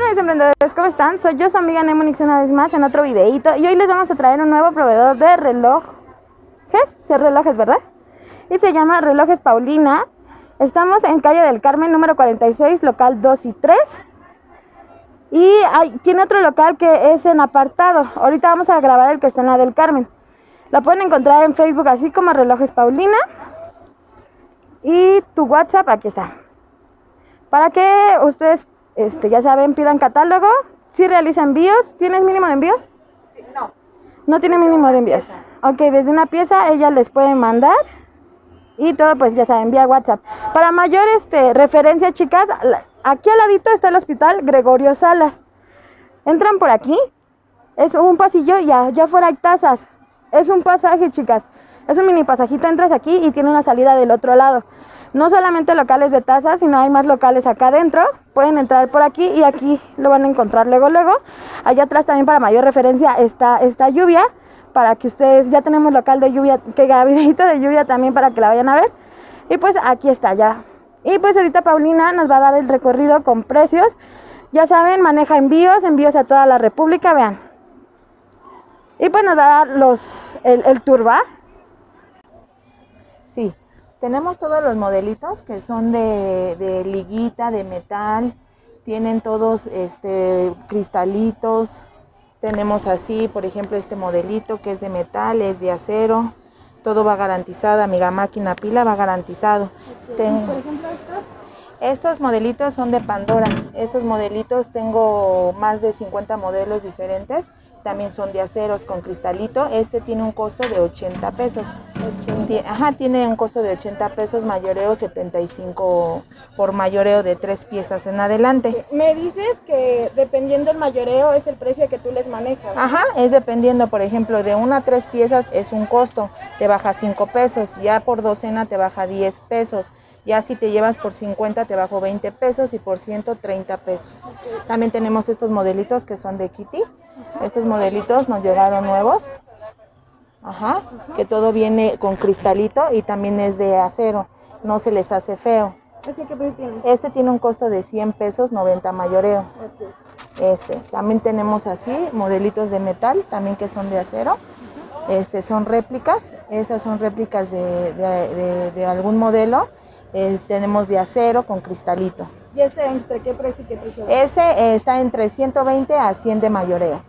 mis emprendedores? ¿Cómo están? Soy yo, su amiga Nemonix, una vez más en otro videito. Y hoy les vamos a traer un nuevo proveedor de relojes. Sí, relojes, ¿verdad? Y se llama Relojes Paulina. Estamos en calle del Carmen, número 46, local 2 y 3. Y tiene otro local que es en apartado. Ahorita vamos a grabar el que está en la del Carmen. La pueden encontrar en Facebook así como Relojes Paulina. Y tu WhatsApp, aquí está. Para que ustedes, ya saben, pidan catálogo. Si realiza envíos. ¿Tienes mínimo de envíos? No. No tiene mínimo de envíos. Ok, desde una pieza ella les puede mandar. Y todo, pues ya saben, vía WhatsApp. Para mayor referencia, chicas, aquí al ladito está el hospital Gregorio Salas. Entran por aquí. Es un pasillo y allá afuera hay tazas. Es un pasaje, chicas. Es un mini pasajito, entras aquí y tiene una salida del otro lado. No solamente locales de tazas, sino hay más locales acá adentro. Pueden entrar por aquí y aquí lo van a encontrar luego. Allá atrás también para mayor referencia está lluvia. Para que ustedes, ya tenemos local de lluvia, que gabinetito de lluvia también para que la vayan a ver. Y pues aquí está ya. Y pues ahorita Paulina nos va a dar el recorrido con precios. Ya saben, maneja envíos a toda la República, vean. Y pues nos va a dar el tour, ¿va? Sí, tenemos todos los modelitos que son de liguita, de metal. Tienen todos cristalitos. Tenemos así, por ejemplo, este modelito que es de metal, es de acero. Todo va garantizado, amiga, máquina, pila, va garantizado. Por ejemplo, Estos modelitos son de Pandora. Estos modelitos tengo más de 50 modelos diferentes. También son de aceros con cristalito. Este tiene un costo de 80 pesos. Tiene un costo de 80 pesos, mayoreo 75 por mayoreo de 3 piezas en adelante. me dices que dependiendo del mayoreo es el precio que tú les manejas. Es dependiendo, por ejemplo, de 1 a 3 piezas es un costo, te baja 5 pesos, ya por docena te baja 10 pesos. Ya si te llevas por 50 te bajo 20 pesos y por 130 pesos. También tenemos estos modelitos que son de Kitty. Estos modelitos nos llegaron nuevos. Que todo viene con cristalito y también es de acero. No se les hace feo. ¿Ese qué precio tiene? Este tiene un costo de 100 pesos, 90 mayoreo. También tenemos así modelitos de metal, también que son de acero. Son réplicas. Esas son réplicas de algún modelo. Tenemos de acero con cristalito. ¿Y ese entre qué precio y qué precio? Ese está entre 120 a 100 de mayoreo.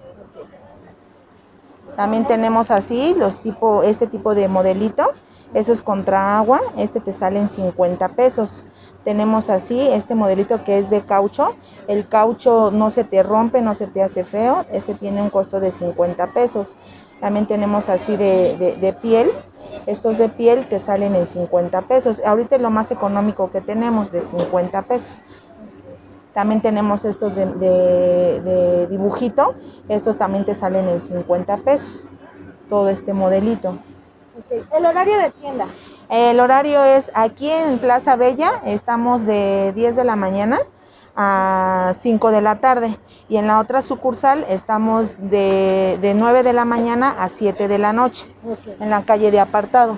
También tenemos así este tipo de modelito. Eso es contra agua. Este te sale en 50 pesos. Tenemos así este modelito que es de caucho. El caucho no se te rompe, no se te hace feo. Ese tiene un costo de 50 pesos. También tenemos así de piel. Estos de piel te salen en 50 pesos. Ahorita es lo más económico que tenemos, de 50 pesos. También tenemos estos de dibujito. Estos también te salen en 50 pesos. Todo este modelito. ¿El horario de tienda? El horario es aquí en Plaza Bella. Estamos de 10 de la mañana a 5 de la tarde. Y en la otra sucursal estamos de 9 de la mañana a 7 de la noche. En la calle de apartado.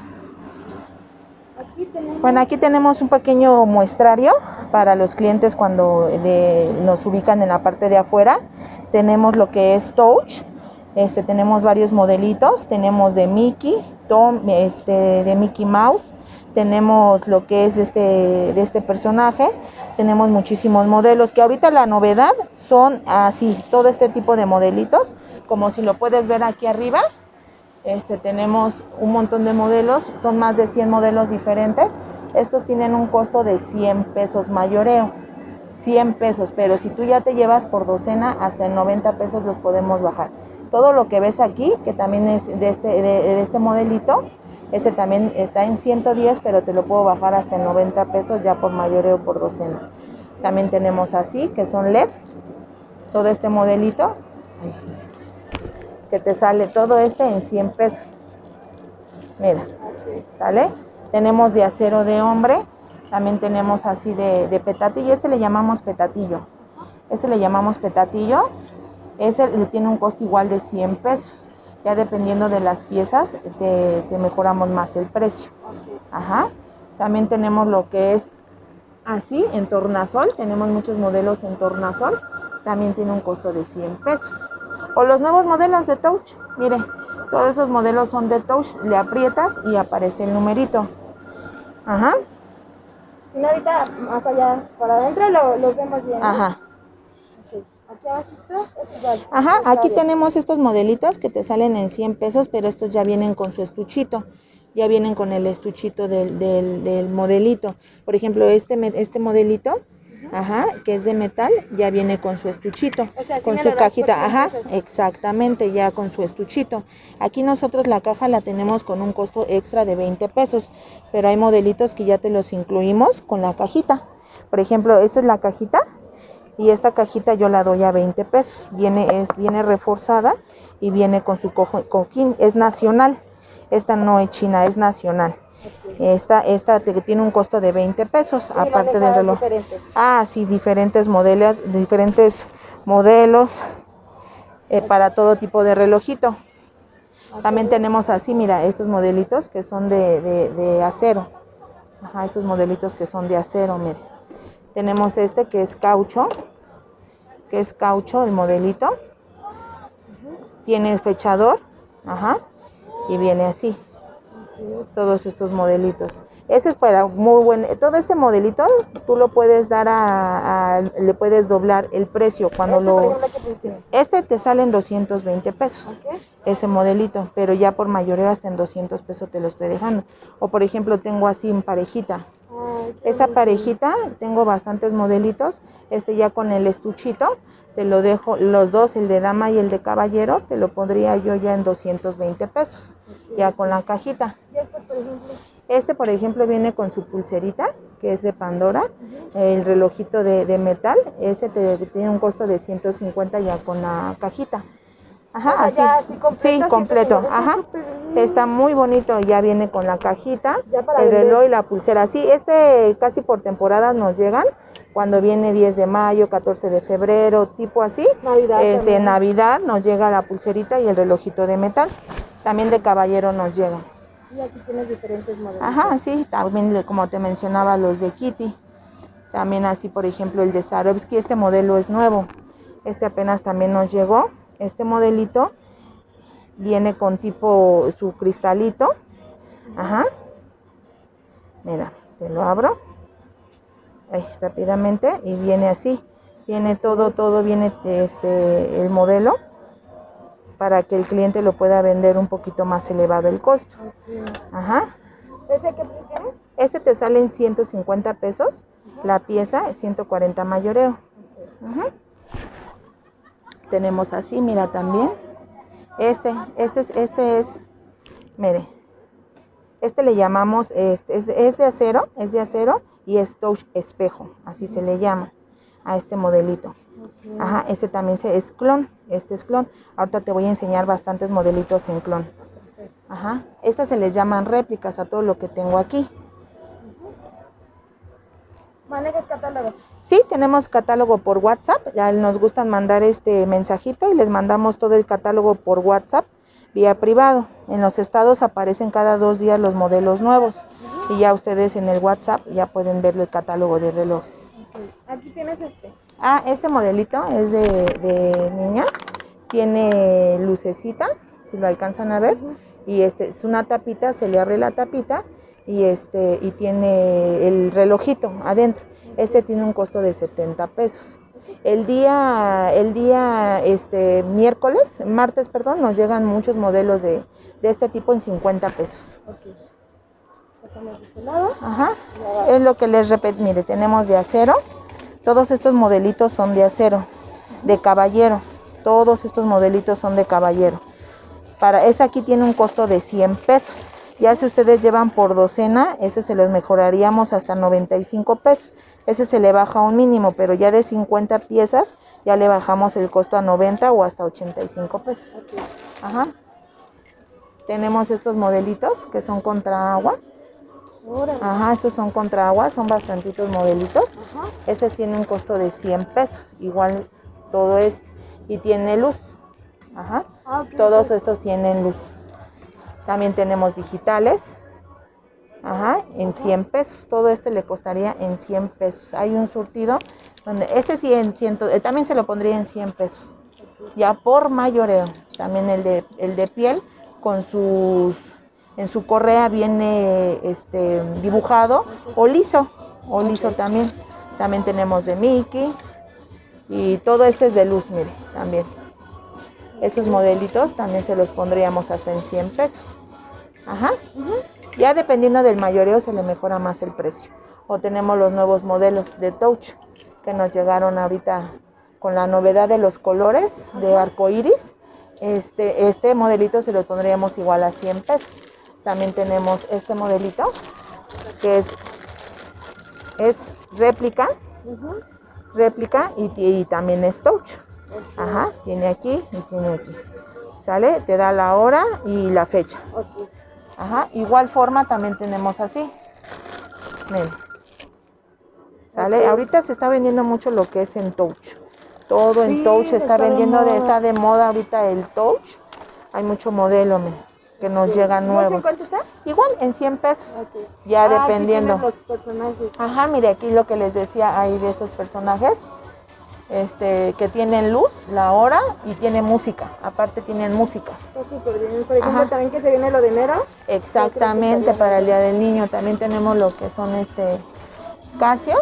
Bueno, aquí tenemos un pequeño muestrario para los clientes cuando nos ubican en la parte de afuera. Tenemos lo que es Touch. Tenemos varios modelitos. Tenemos de Mickey, de Mickey Mouse. Tenemos lo que es de este personaje. Tenemos muchísimos modelos, que ahorita la novedad son así, todo este tipo de modelitos, como si lo puedes ver aquí arriba. Tenemos un montón de modelos, son más de 100 modelos diferentes. Estos tienen un costo de 100 pesos mayoreo, 100 pesos, pero si tú ya te llevas por docena, hasta en 90 pesos los podemos bajar. Todo lo que ves aquí, que también es de este modelito, ese también está en 110, pero te lo puedo bajar hasta en 90 pesos ya por mayoreo por docena. También tenemos así, que son LED, todo este modelito, que te sale todo en 100 pesos. Mira, ¿sale? Tenemos de acero de hombre, también tenemos así de petatillo. Le llamamos petatillo. Le llamamos petatillo. Ese tiene un costo igual de 100 pesos. Ya dependiendo de las piezas, te mejoramos más el precio. También tenemos lo que es así, en tornasol. Tenemos muchos modelos en tornasol. también tiene un costo de 100 pesos. O los nuevos modelos de Touch, mire, todos esos modelos son de Touch, le aprietas y aparece el numerito. Ajá. Y ahorita más allá, para adentro los vemos bien, ¿no? Ajá. Okay. Aquí abajito es igual. Ajá, Está aquí bien. tenemos estos modelitos que te salen en 100 pesos, pero estos ya vienen con su estuchito. Ya vienen con el estuchito del modelito. Por ejemplo, este modelito, ajá, que es de metal, ya viene con su estuchito, O sea, sí con me su lo das por cajita, 100 ajá, pesos. exactamente, ya con su estuchito. Aquí nosotros la caja la tenemos con un costo extra de 20 pesos, pero hay modelitos que ya te los incluimos con la cajita. Por ejemplo, esta es la cajita y esta cajita yo la doy a 20 pesos. Viene reforzada y viene con su cojín, es nacional. Esta no es china, es nacional. Esta tiene un costo de 20 pesos, Y aparte del reloj. diferentes. Ah, sí, diferentes modelos para todo tipo de relojito. También tenemos así, mira, esos modelitos que son de acero. Ajá, esos modelitos que son de acero, mire. Tenemos este que es caucho el modelito. Tiene fechador, ajá, y viene así. Todos estos modelitos. Ese es para muy buen. Todo este modelito tú lo puedes dar le puedes doblar el precio cuando Este te sale en 220 pesos. Okay. Ese modelito, pero ya por mayoreo hasta en 200 pesos te lo estoy dejando. O por ejemplo, tengo así en parejita. Esa parejita, tengo bastantes modelitos. Este ya con el estuchito, te lo dejo, los dos, el de dama y el de caballero, te lo pondría yo ya en 220 pesos, ya con la cajita. Este, por ejemplo, viene con su pulserita, que es de Pandora, el relojito de metal, ese tiene un costo de 150 ya con la cajita. Ajá, o sea, así. Ya, completo, Sí, completo. Ajá. Está muy bonito, ya viene con la cajita, el reloj y la pulsera. Sí, casi por temporadas nos llegan, cuando viene 10 de mayo, 14 de febrero, tipo así. Navidad nos llega la pulserita y el relojito de metal. También de caballero nos llegan. Y aquí tienes diferentes modelos. Ajá, sí, también como te mencionaba los de Kitty. También así, por ejemplo, el de Swarovski, este modelo es nuevo. Este apenas también nos llegó. Este modelito viene con tipo su cristalito. Ajá. Mira, te lo abro. Ahí, rápidamente. Y viene así. Viene todo viene el modelo para que el cliente lo pueda vender un poquito más elevado el costo. Ajá. ¿Ese qué precio tiene? Este te sale en 150 pesos. La pieza es 140 mayoreo. Ajá. Tenemos así, mira también. Este es, mire, le llamamos, es de acero y es touch espejo, así se le llama a este modelito. Ajá, este también es clon, este es clon. Ahorita te voy a enseñar bastantes modelitos en clon. Ajá, estas se les llaman réplicas a todo lo que tengo aquí. ¿Manejas catálogo? Sí, tenemos catálogo por WhatsApp. Ya nos gustan mandar mensajito y les mandamos todo el catálogo por WhatsApp vía privado. En los estados aparecen cada 2 días los modelos nuevos y ya ustedes en el WhatsApp ya pueden ver el catálogo de relojes. Okay. Aquí tienes este modelito es de niña. Tiene lucecita, si lo alcanzan a ver. Y es una tapita, se le abre la tapita y tiene el relojito adentro. Tiene un costo de 70 pesos. El día martes, nos llegan muchos modelos de este tipo en 50 pesos. Okay. Pasamos de este lado. Ajá. Es lo que les repito, mire, tenemos de acero. Todos estos modelitos son de acero, de caballero. Todos estos modelitos son de caballero. Aquí tiene un costo de 100 pesos. Ya si ustedes llevan por docena, ese se los mejoraríamos hasta 95 pesos. Ese se le baja un mínimo, pero ya de 50 piezas ya le bajamos el costo a 90 o hasta 85 pesos. Ajá. Tenemos estos modelitos que son contra agua. Ajá, estos son contra agua, son bastantitos modelitos. Ajá. Este tiene un costo de 100 pesos, igual todo y tiene luz. Ajá. Todos estos tienen luz. También tenemos digitales. Ajá, en 100 pesos. Todo este le costaría en 100 pesos. Hay un surtido donde este sí en 100, también se lo pondría en 100 pesos. Ya por mayoreo. También el de piel con sus, en su correa viene dibujado o liso también. También tenemos de Mickey y todo este es de luz, mire, también. Esos modelitos también se los pondríamos hasta en 100 pesos. Ajá. Ya dependiendo del mayoreo se le mejora más el precio. O tenemos los nuevos modelos de Touch que nos llegaron ahorita con la novedad de los colores de arco iris. Este modelito se lo pondríamos igual a 100 pesos. También tenemos este modelito que es réplica. Réplica y también es Touch. Ajá, tiene aquí y tiene aquí. ¿Sale? Te da la hora y la fecha. Ajá, igual forma también tenemos así. Miren. ¿Sale? Ahorita se está vendiendo mucho lo que es en Touch. Todo en Touch se está vendiendo, está de moda ahorita el Touch. Hay mucho modelo, que nos llegan nuevos. ¿Cuánto está? Igual, en 100 pesos. Ya dependiendo. Los personajes. Ajá, mire, aquí lo que les decía, hay de esos personajes. Que tienen luz, la hora y tiene música. Aparte tienen música. Está súper bien. Por ejemplo, también que se viene lo de enero. Exactamente, para el Día del Niño. También tenemos lo que son Casio.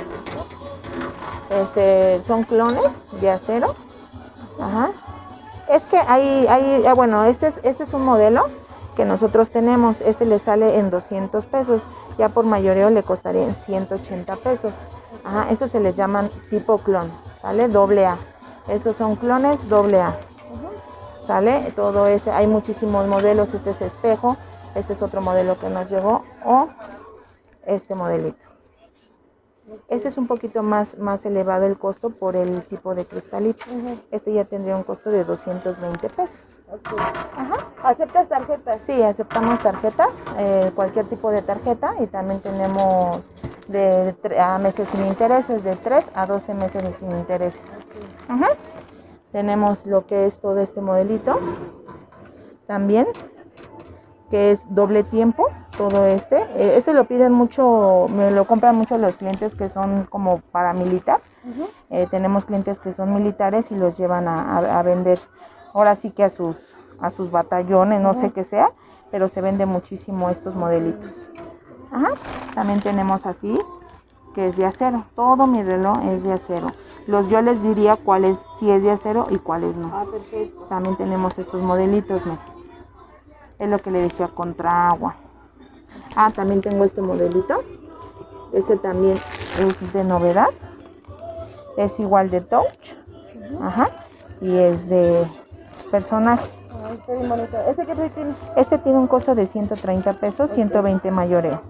Son clones de acero. Ajá. Es que bueno, este es un modelo que nosotros tenemos. Le sale en 200 pesos. Ya por mayoreo le costaría en 180 pesos. Ajá, estos se les llaman tipo clon. ¿Sale? AA. Estos son clones AA. ¿Sale? Todo hay muchísimos modelos. Este es espejo. Este es otro modelo que nos llegó. O este modelito. Este es un poquito más elevado el costo por el tipo de cristalito. Este ya tendría un costo de 220 pesos. Ajá. ¿Aceptas tarjetas? Sí, aceptamos tarjetas, cualquier tipo de tarjeta, y también tenemos a meses sin intereses, de 3 a 12 meses sin intereses. Ajá. Tenemos lo que es todo este modelito también, que es doble tiempo. Todo este lo piden mucho, me lo compran mucho los clientes que son como paramilitar. Tenemos clientes que son militares y los llevan a vender, ahora sí que a sus batallones, no sé qué sea, pero se vende muchísimo estos modelitos. Ajá. También tenemos así, que es de acero. Todo mi reloj es de acero. Yo les diría cuál es, si es de acero y cuáles no. Perfecto. También tenemos estos modelitos, es lo que le decía, contra agua. También tengo este modelito. Este también es de novedad. Es igual de Touch. Ajá. Y es de personaje. Está bien bonito. ¿Ese qué precio tiene? Este tiene un costo de 130 pesos, 120 mayoreo.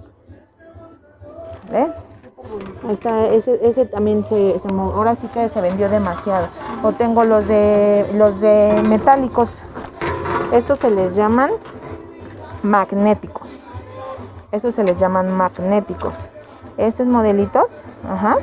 ¿Ve? Ese también ahora sí que se vendió demasiado. O tengo los de metálicos. Estos se les llaman magnéticos. Estos se les llaman magnéticos. Estos modelitos, ajá.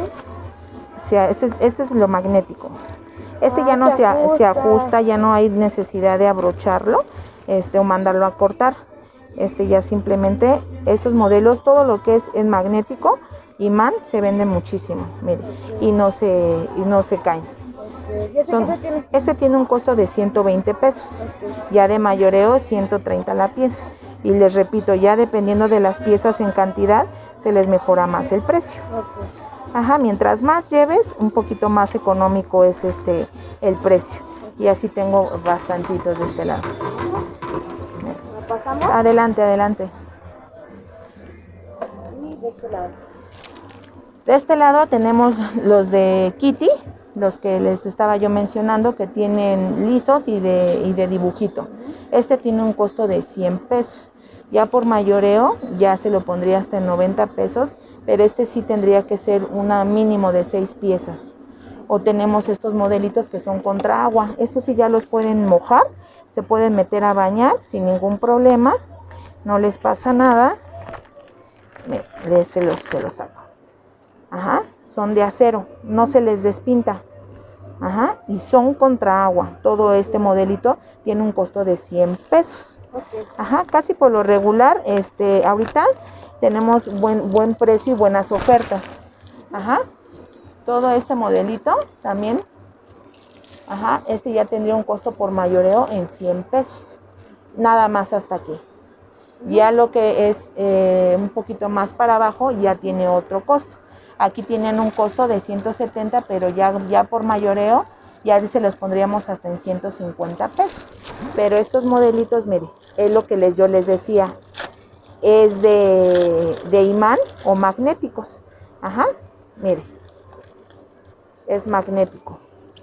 Este es lo magnético. Ya no se ajusta, ya no hay necesidad de abrocharlo, o mandarlo a cortar. Ya simplemente, estos modelos, todo lo que es en magnético, imán, se vende muchísimo, mire, y no se caen. Este tiene un costo de 120 pesos, ya de mayoreo 130 la pieza. Y les repito, ya dependiendo de las piezas en cantidad, se les mejora más el precio. Ajá, mientras más lleves, un poquito más económico es el precio. Y así tengo bastantitos de este lado. ¿Pasamos? Adelante. Y de este lado. De este lado tenemos los de Kitty, los que les estaba yo mencionando, que tienen lisos y de dibujito. Este tiene un costo de 100 pesos. Ya por mayoreo ya se lo pondría hasta en 90 pesos, pero sí tendría que ser una mínimo de 6 piezas. O tenemos estos modelitos que son contra agua. Estos sí ya los pueden mojar, se pueden meter a bañar sin ningún problema, no les pasa nada. Se los saco. Ajá, son de acero, no se les despinta. Ajá, y son contra agua. Todo este modelito tiene un costo de 100 pesos. Ajá, casi por lo regular, ahorita tenemos buen precio y buenas ofertas. Ajá, todo este modelito también, ajá, ya tendría un costo por mayoreo en 100 pesos. Nada más hasta aquí. Ya lo que es un poquito más para abajo ya tiene otro costo. Aquí tienen un costo de 170, pero ya por mayoreo ya se los pondríamos hasta en 150 pesos. Pero estos modelitos, mire, es lo que yo les decía, es de imán o magnéticos. Ajá, mire, es magnético.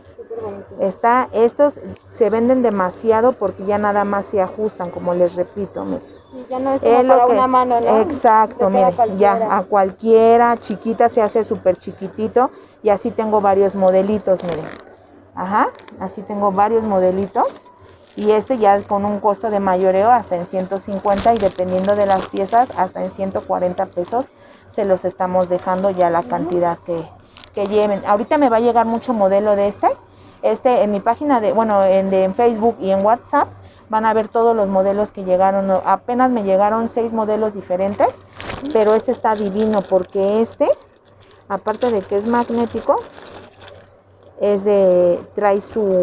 Estos se venden demasiado porque ya nada más se ajustan, como les repito, mire. Sí, ya no es como para una mano, ¿no? Exacto, mire, ya a cualquiera, chiquita se hace súper chiquitito y así tengo varios modelitos, miren. Ajá, así tengo varios modelitos y ya con un costo de mayoreo hasta en 150 y dependiendo de las piezas hasta en 140 pesos se los estamos dejando ya la cantidad que lleven. Ahorita me va a llegar mucho modelo de en mi página en Facebook y en WhatsApp van a ver todos los modelos que llegaron. Apenas me llegaron 6 modelos diferentes, pero está divino porque aparte de que es magnético, trae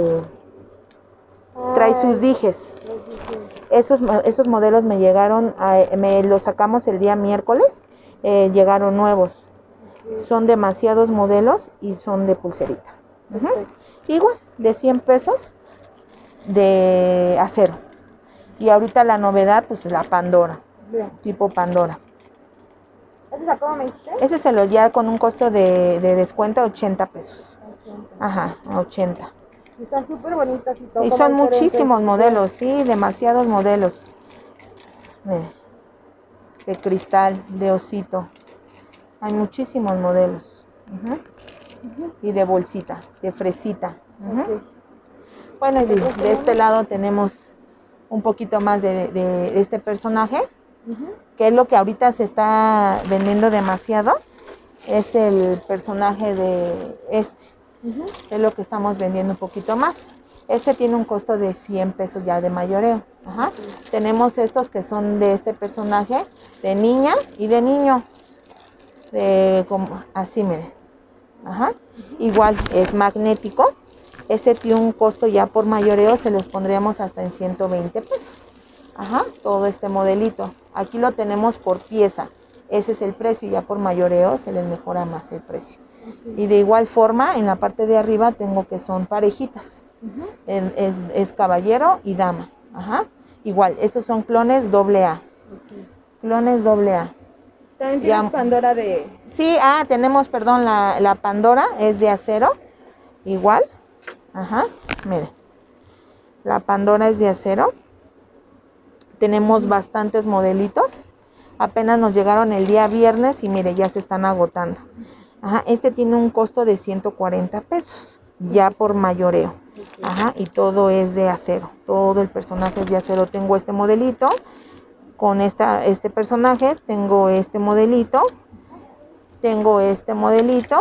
sus dijes. Esos modelos me llegaron, los sacamos el día miércoles, llegaron nuevos. Son demasiados modelos y son de pulserita. Igual, de 100 pesos de acero. Y ahorita la novedad, pues la Pandora. Bien. Tipo Pandora. ¿Ese cómo me dijiste? Ese se lo ya con un costo de descuento 80 pesos. 80. Ajá, 80. Están súper bonitas y todo. Y son muchísimos modelos, sí, demasiados modelos. Mire, de cristal, de osito. Hay muchísimos modelos. Y de bolsita, de fresita. Bueno, y de este lado tenemos un poquito más de este personaje, que es lo que ahorita se está vendiendo demasiado. Es el personaje de es lo que estamos vendiendo un poquito más. Tiene un costo de 100 pesos ya de mayoreo. Ajá. Tenemos estos que son de este personaje, de niña y de niño. Así, miren. Ajá. Igual es magnético. Tiene un costo ya por mayoreo, se los pondríamos hasta en 120 pesos. Ajá, todo este modelito. Aquí lo tenemos por pieza. Ese es el precio, ya por mayoreo se les mejora más el precio. Y de igual forma, en la parte de arriba tengo que son parejitas. Es caballero y dama. Ajá. Igual, estos son clones AA. Clones AA. También tienes Pandora de... Sí, tenemos, perdón, la Pandora es de acero. Igual. Ajá, mire. La Pandora es de acero. Tenemos bastantes modelitos. Apenas nos llegaron el día viernes y mire, ya se están agotando. Ajá, tiene un costo de 140 pesos, ya por mayoreo. Ajá, y todo es de acero. Todo el personaje es de acero. Tengo este modelito con este personaje. Tengo este modelito. Tengo este modelito.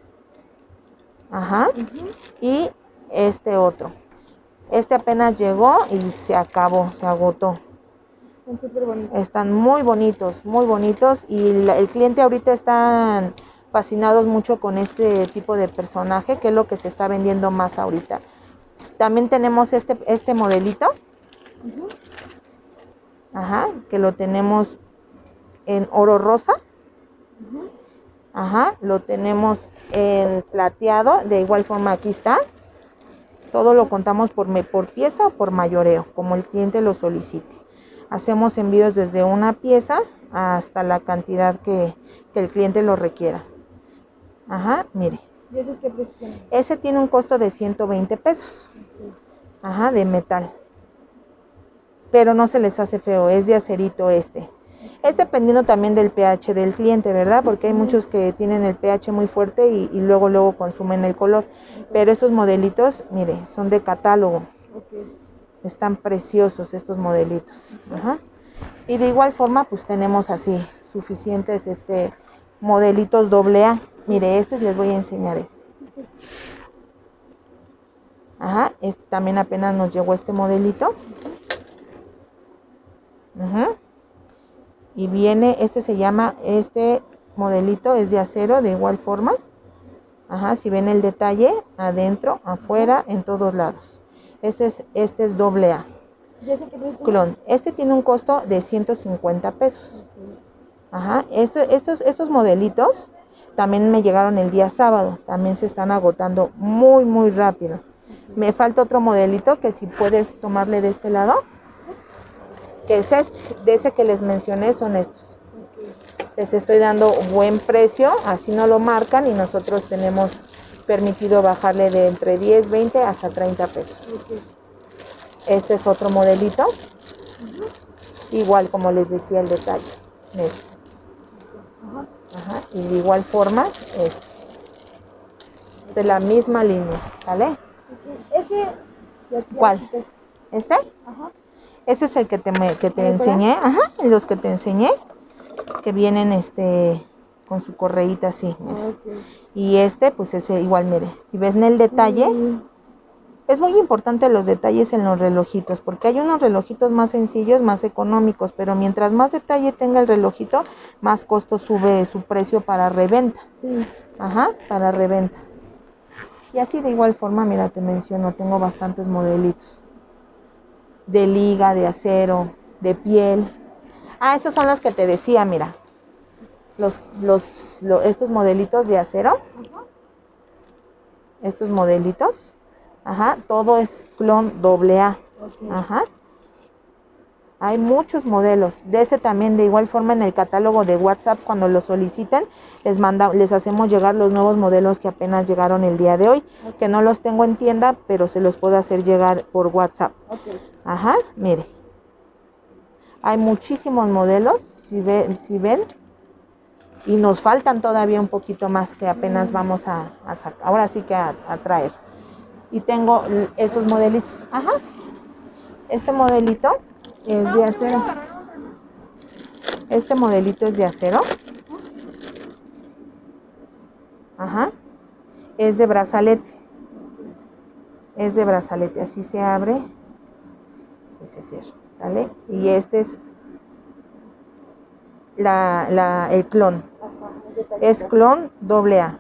Ajá. Y otro. Apenas llegó y se acabó, se agotó. Están súper bonitos. Están muy bonitos y el cliente ahorita están fascinados mucho con este tipo de personaje, que es lo que se está vendiendo más ahorita. También tenemos este modelito. Ajá, que lo tenemos en oro rosa. Ajá, lo tenemos en plateado, de igual forma aquí está. Todo lo contamos por pieza o por mayoreo, como el cliente lo solicite. Hacemos envíos desde una pieza hasta la cantidad que el cliente lo requiera. Ajá, mire. ¿Y ese qué precio tiene? Ese tiene un costo de 120 pesos. Ajá, de metal. Pero no se les hace feo, es de acerito Es dependiendo también del pH del cliente, ¿verdad? Porque hay muchos que tienen el pH muy fuerte y luego consumen el color. Pero esos modelitos, mire, son de catálogo. Están preciosos estos modelitos. Ajá. Y de igual forma, pues tenemos así suficientes modelitos AA. Mire, les voy a enseñar Ajá, también apenas nos llegó este modelito. Y viene, este modelito es de acero de igual forma. Si ven el detalle, adentro, afuera, en todos lados. Este es doble A. Clon. Este tiene un costo de 150 pesos. Estos modelitos también me llegaron el día sábado. También se están agotando muy, muy rápido. Me falta otro modelito que si puedes tomarle de este lado, que es de ese que les mencioné, son estos. Les estoy dando buen precio, así no lo marcan y nosotros tenemos permitido bajarle de entre 10, 20 hasta 30 pesos. Este es otro modelito, igual como les decía el detalle. Miren. Y de igual forma, estos. Es la misma línea, ¿sale? ¿Cuál? ¿Este? Ese es el que te enseñé, los que te enseñé, que vienen con su correíta así, mira. Y pues ese igual, mire, si ves en el detalle, es muy importante los detalles en los relojitos, porque hay unos relojitos más sencillos, más económicos, pero mientras más detalle tenga el relojito, más costo sube su precio para reventa. Para reventa. Y así de igual forma, mira, te menciono, tengo bastantes modelitos. De liga, de acero, de piel. Esos son los que te decía, mira. Estos modelitos de acero. Estos modelitos. Todo es clon doble A. Hay muchos modelos. De este también, de igual forma, en el catálogo de WhatsApp, cuando lo soliciten, les hacemos llegar los nuevos modelos que apenas llegaron el día de hoy. Que no los tengo en tienda, pero se los puedo hacer llegar por WhatsApp. Mire. Hay muchísimos modelos, si ven. Y nos faltan todavía un poquito más que apenas vamos a sacar. Ahora sí que a traer. Y tengo esos modelitos. Este modelito es de acero. Este modelito es de acero. Es de brazalete. Es de brazalete. Así se abre. Ese cierra. ¿Sale? Y este es el clon. Es clon doble A.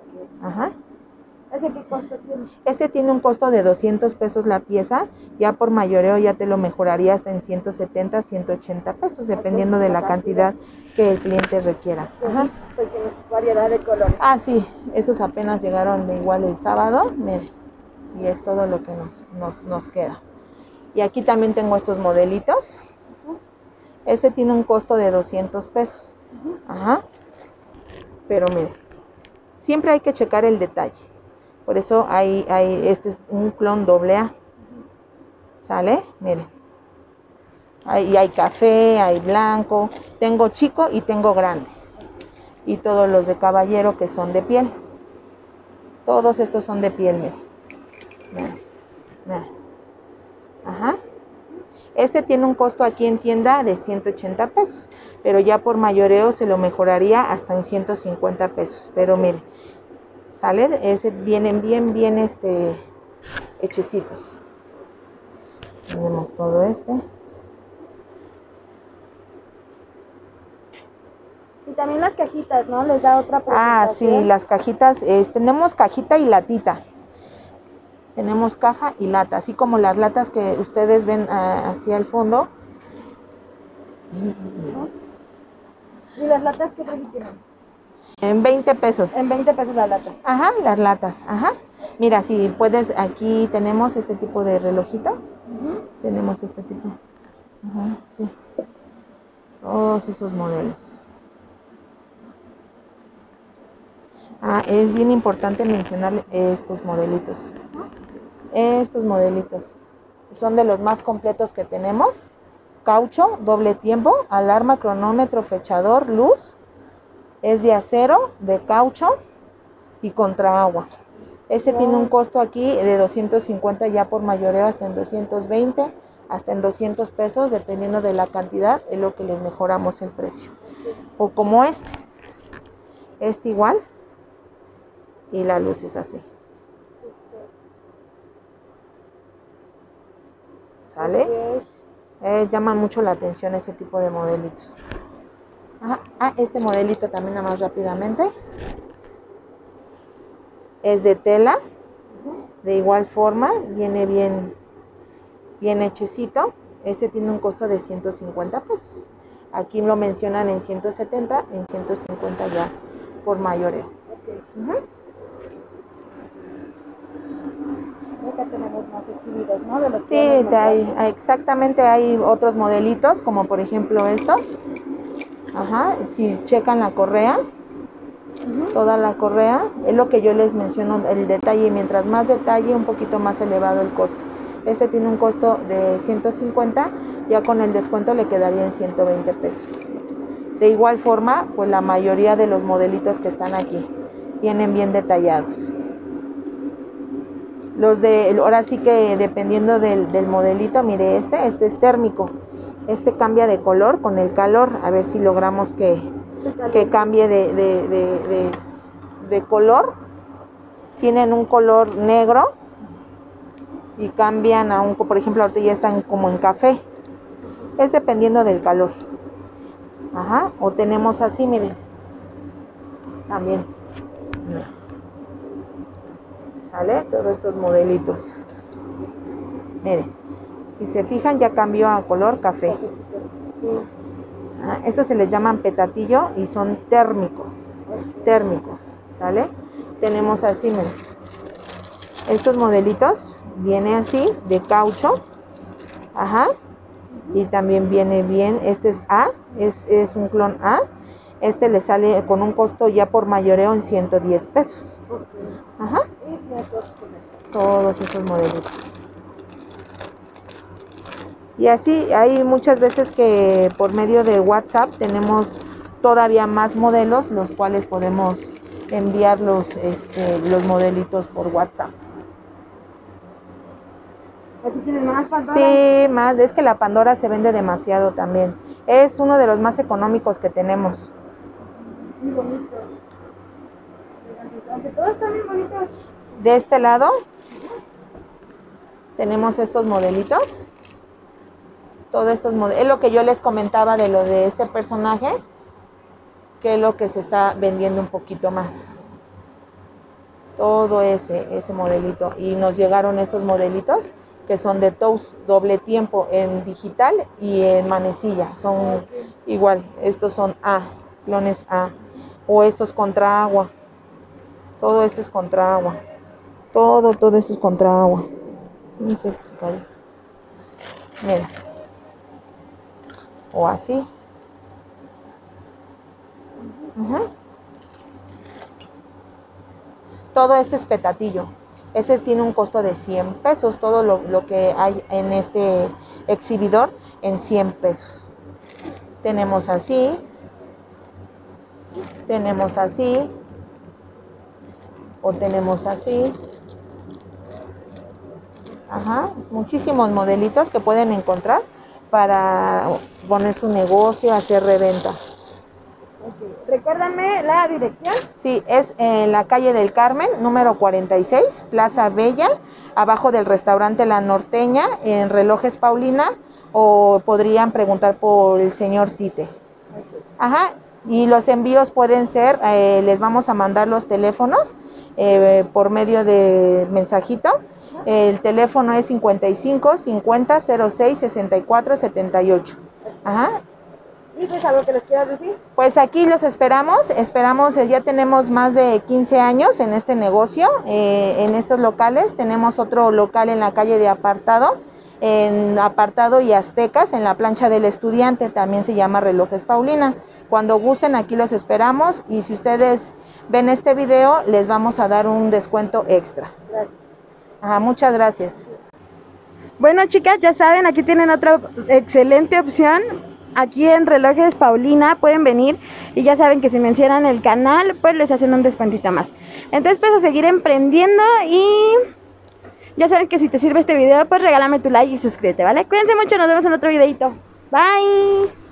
¿Ese qué costo tiene? Este tiene un costo de 200 pesos la pieza. Ya por mayoreo ya te lo mejoraría hasta en 170, 180 pesos, dependiendo de la cantidad que el cliente requiera. Pues tienes variedad de colores. Sí, esos apenas llegaron de igual el sábado. Miren, y es todo lo que nos queda. Y aquí también tengo estos modelitos. Este tiene un costo de 200 pesos. Pero miren, siempre hay que checar el detalle. Por eso este es un clon doble A. ¿Sale? Miren. Y hay café, hay blanco. Tengo chico y tengo grande. Y todos los de caballero que son de piel. Todos estos son de piel, miren. Miren. Este tiene un costo aquí en tienda de 180 pesos. Pero ya por mayoreo se lo mejoraría hasta en 150 pesos. Pero miren. ¿Sale? Vienen bien hechecitos. Tenemos todo Y también las cajitas, ¿no? Les da otra presentación. Sí, las cajitas. Tenemos cajita y latita. Tenemos caja y lata. Así como las latas que ustedes ven hacia el fondo. ¿Y las latas qué precio tienen? En 20 pesos. En 20 pesos las latas. Las latas. Mira, si puedes, aquí tenemos este tipo de relojito. Tenemos este tipo. Sí. Todos esos modelos. Es bien importante mencionarle estos modelitos. Estos modelitos son de los más completos que tenemos. Caucho, doble tiempo, alarma, cronómetro, fechador, luz. Es de acero, de caucho y contra agua. Este tiene un costo aquí de 250, ya por mayoreo hasta en 220, hasta en 200 pesos, dependiendo de la cantidad, es lo que les mejoramos el precio. O como este igual, y la luz es así. ¿Sale? Llama mucho la atención ese tipo de modelitos. Ajá. Este modelito también, nada más rápidamente, es de tela. De igual forma, viene bien hechecito. Este tiene un costo de 150 pesos. Aquí lo mencionan en 170, en 150 ya por mayoreo. Acá tenemos más exhibidos, ¿no? De los Sí, exactamente, hay otros modelitos, como por ejemplo estos. Ajá, si checan la correa, toda la correa, es lo que yo les menciono, el detalle. Mientras más detalle, un poquito más elevado el costo. Este tiene un costo de 150, ya con el descuento le quedaría en 120 pesos. De igual forma, pues la mayoría de los modelitos que están aquí vienen bien detallados. Ahora sí que dependiendo del modelito, mire, este es térmico. Este cambia de color con el calor. A ver si logramos que cambie de color. Tienen un color negro y cambian a por ejemplo, ahorita ya están como en café. Es dependiendo del calor. Ajá, o tenemos así, miren. También. ¿Sale? Todos estos modelitos. Miren, si se fijan ya cambió a color café. Estos se les llaman petatillo y son térmicos. ¿Sale? Tenemos así, miren. Estos modelitos viene así, de caucho. Ajá. Y también viene bien, este es A, es un clon A. Este le sale con un costo ya por mayoreo en 110 pesos. Ajá. Todos esos modelitos. Y así hay muchas veces que por medio de WhatsApp tenemos todavía más modelos, los cuales podemos enviar los modelitos por WhatsApp. ¿Aquí tienes más, Pandora? Sí, más, es que la Pandora se vende demasiado también. Es uno de los más económicos que tenemos. Muy bonito. Aunque todos están bien bonitos. De este lado tenemos estos modelitos. Todos estos modelos. Es lo que yo les comentaba de lo de este personaje, que es lo que se está vendiendo un poquito más. Todo ese modelito. Y nos llegaron estos modelitos que son de Tous, doble tiempo, en digital y en manecilla. Son igual, estos son A, clones A. O estos contra agua. Todo esto es contra agua. Todo esto es contra agua. No sé qué se cayó. Mira. O así. Todo este es petatillo. Ese tiene un costo de 100 pesos. Todo lo que hay en este exhibidor en 100 pesos. Tenemos así. Tenemos así. O tenemos así. Ajá. Muchísimos modelitos que pueden encontrar para poner su negocio, hacer reventa. Okay. Recuérdame la dirección. Sí, es en la calle del Carmen, número 46, Plaza Bella, abajo del restaurante La Norteña, en Relojes Paulina, o podrían preguntar por el señor Tite. Okay. Ajá, y los envíos pueden ser, les vamos a mandar los teléfonos por medio de mensajito. El teléfono es 55 50 06 64 78. Ajá. ¿Y pues algo que les quieras decir? Pues aquí los esperamos, ya tenemos más de 15 años en este negocio, en estos locales. Tenemos otro local en la calle de Apartado, en Apartado y Aztecas, en la plancha del Estudiante, también se llama Relojes Paulina. Cuando gusten, aquí los esperamos, y si ustedes ven este video, les vamos a dar un descuento extra. Gracias. Ajá, muchas gracias. Bueno, chicas, ya saben, aquí tienen otra excelente opción. Aquí en Relojes Paulina pueden venir y ya saben que si mencionan el canal, pues les hacen un descuentito más. Entonces, pues a seguir emprendiendo, y ya sabes que si te sirve este video, pues regálame tu like y suscríbete, ¿vale? Cuídense mucho, nos vemos en otro videito. Bye.